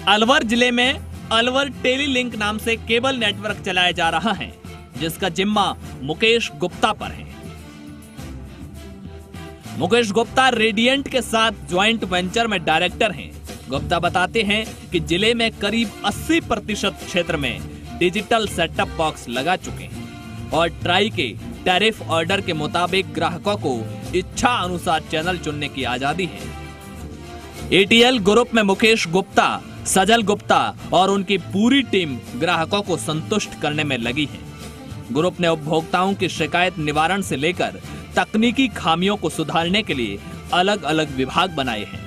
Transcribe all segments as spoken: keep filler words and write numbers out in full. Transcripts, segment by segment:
अलवर जिले में अलवर टेलीलिंक नाम से केबल नेटवर्क चलाया जा रहा है, जिसका जिम्मा मुकेश गुप्ता पर है। मुकेश गुप्ता रेडियंट के साथ ज्वाइंट वेंचर में डायरेक्टर हैं। गुप्ता बताते हैं कि जिले में करीब अस्सी प्रतिशत क्षेत्र में डिजिटल सेटअप बॉक्स लगा चुके हैं और ट्राई के टैरिफ ऑर्डर के मुताबिक ग्राहकों को इच्छा अनुसार चैनल चुनने की आजादी है। एटीएल ग्रुप में मुकेश गुप्ता, सजल गुप्ता और उनकी पूरी टीम ग्राहकों को संतुष्ट करने में लगी है। ग्रुप ने उपभोक्ताओं की शिकायत निवारण से लेकर तकनीकी खामियों को सुधारने के लिए अलग अलग विभाग बनाए हैं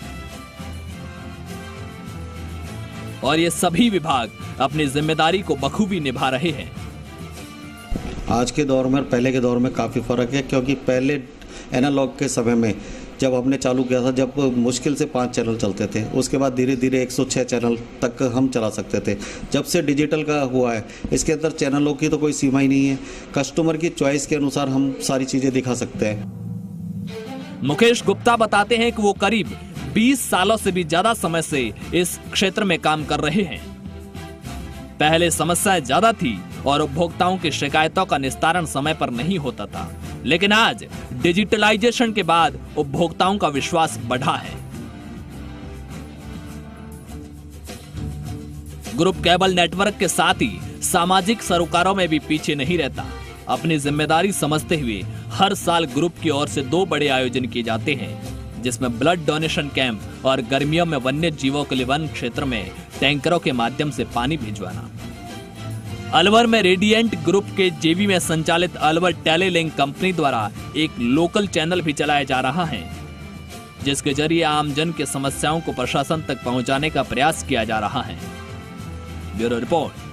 और ये सभी विभाग अपनी जिम्मेदारी को बखूबी निभा रहे हैं। आज के दौर में और पहले के दौर में काफ़ी फ़र्क है, क्योंकि पहले एनालॉग के समय में जब हमने चालू किया था, जब मुश्किल से पाँच चैनल चलते थे, उसके बाद धीरे धीरे एक सौ छह चैनल तक हम चला सकते थे। जब से डिजिटल का हुआ है, इसके अंदर चैनलों की तो कोई सीमा ही नहीं है। कस्टमर की चॉइस के अनुसार हम सारी चीज़ें दिखा सकते हैं। मुकेश गुप्ता बताते हैं कि वो करीब बीस सालों से भी ज्यादा समय से इस क्षेत्र में काम कर रहे हैं। पहले समस्याएं ज्यादा थी और उपभोक्ताओं की शिकायतों का निस्तारण समय पर नहीं होता था, लेकिन आज डिजिटलाइजेशन के बाद उपभोक्ताओं का विश्वास बढ़ा है। ग्रुप केबल नेटवर्क के साथ ही सामाजिक सरोकारों में भी पीछे नहीं रहता। अपनी जिम्मेदारी समझते हुए हर साल ग्रुप की ओर से दो बड़े आयोजन किए जाते हैं, जिसमें ब्लड डोनेशन कैंप और गर्मियों में वन्य जीवों के लिए वन क्षेत्र में टैंकरों के माध्यम से पानी भिजवाना। अलवर में रेडियंट ग्रुप के जेवी में संचालित अलवर टेलीलिंक कंपनी द्वारा एक लोकल चैनल भी चलाया जा रहा है, जिसके जरिए आमजन के समस्याओं को प्रशासन तक पहुंचाने का प्रयास किया जा रहा है। Bureau report.